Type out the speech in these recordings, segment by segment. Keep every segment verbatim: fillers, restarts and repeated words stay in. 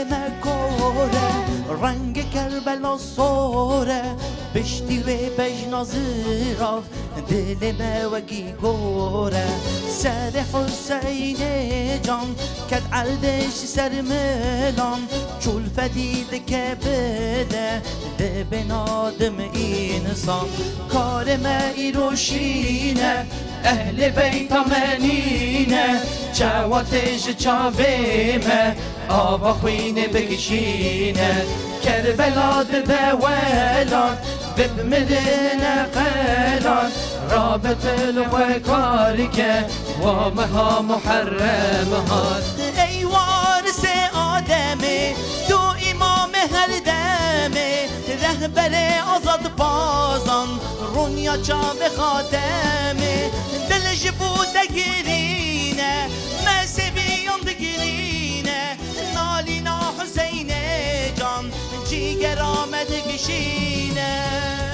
مکاره رنگ کربلا سوره بشتی و بجنازی راف دل موگی گوره سر حسین جان کد علدش سر ملان چول فدید که بده ده بنادم انسان کار مایی روشینه اهل بیت منینه جواتش چاویمه آوا خوینه بکشینه کربلا ده ولاد ببمرن قلاد رابط الوکاری که وامها محرم هاد ای وارث آدمه تو امام هر دمه رهبر آزاد بازان رونیا چاو خاتمه دلش بوده گرینه مسیبیان دگرینه نالینا حسین جان جیگر آمده گشینه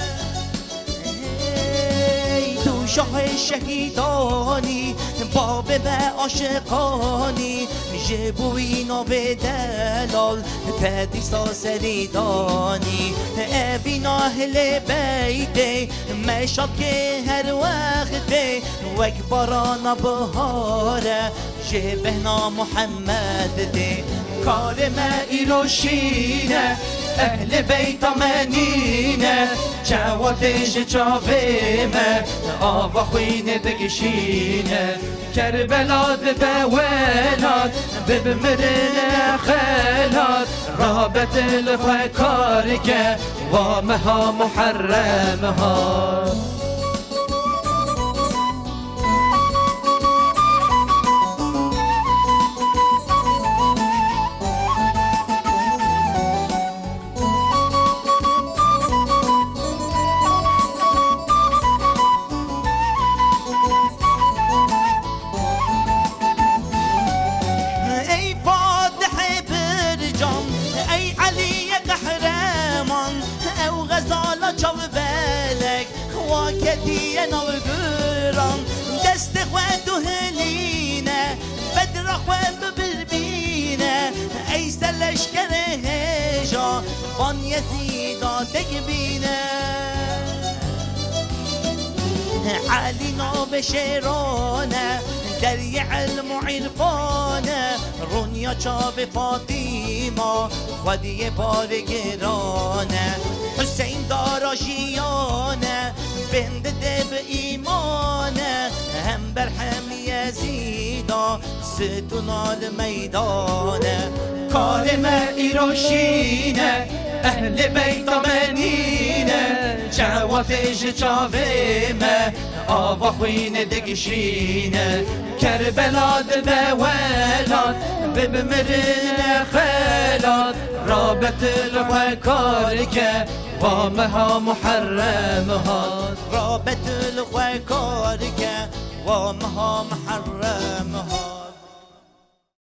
تو شاه شهیدانی باب و عاشقانی جبوینا به دلال تدیسا سریدانی ابینا اهل بیته مشاب که هر وقته وک بارانا بهاره شبهنا محمد ده کار مایی روشینه اهل بیت منینه جوادش چاویمه آوا خوینه بگشینه کربلا ده ولاد ببمرن خلاد رابط الفکاری که وامها محرمها واکدی نوگران دست خود و هلینه بدر خود بربینه ای سلشکر هجا وان یزیدا تکبینه علی ناب شیرانه دری علم و عرفانه رونیا چاب فاطیما خودی بار گرانه حسین داراشیانه بند دب ایمانه هم بر هم یزیدا ستونال میدانه کار مایی روشینه اهل بیت منینه جواتش چاویمه آوا خوینه دگشینه کربلا ده ولاد ببمرن خلاد رابط الوکاری که وامها محرمها رابط الوکاری که وامها محرمها